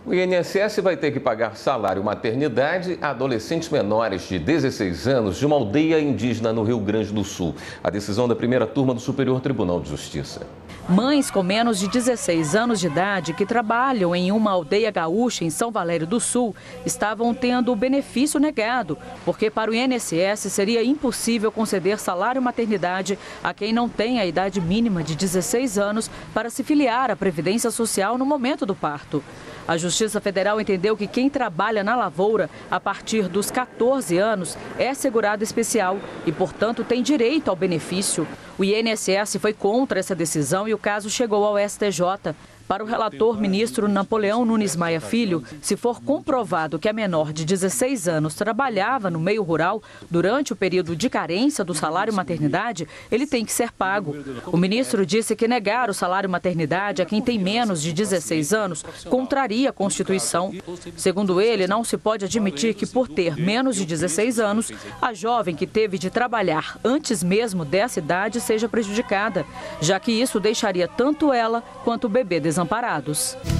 O INSS vai ter que pagar salário maternidade a adolescentes menores de 16 anos de uma aldeia indígena no Rio Grande do Sul. A decisão da primeira turma do Superior Tribunal de Justiça. Mães com menos de 16 anos de idade que trabalham em uma aldeia gaúcha em São Valério do Sul estavam tendo o benefício negado, porque para o INSS seria impossível conceder salário maternidade a quem não tem a idade mínima de 16 anos para se filiar à Previdência Social no momento do parto. A Justiça Federal entendeu que quem trabalha na lavoura a partir dos 14 anos é segurado especial e, portanto, tem direito ao benefício. O INSS foi contra essa decisão e o caso chegou ao STJ. Para o relator ministro Napoleão Nunes Maia Filho, se for comprovado que a menor de 16 anos trabalhava no meio rural durante o período de carência do salário maternidade, ele tem que ser pago. O ministro disse que negar o salário maternidade a quem tem menos de 16 anos contraria a Constituição. Segundo ele, não se pode admitir que, por ter menos de 16 anos, a jovem que teve de trabalhar antes mesmo dessa idade seja prejudicada, já que isso deixaria tanto ela quanto o bebê desamparados.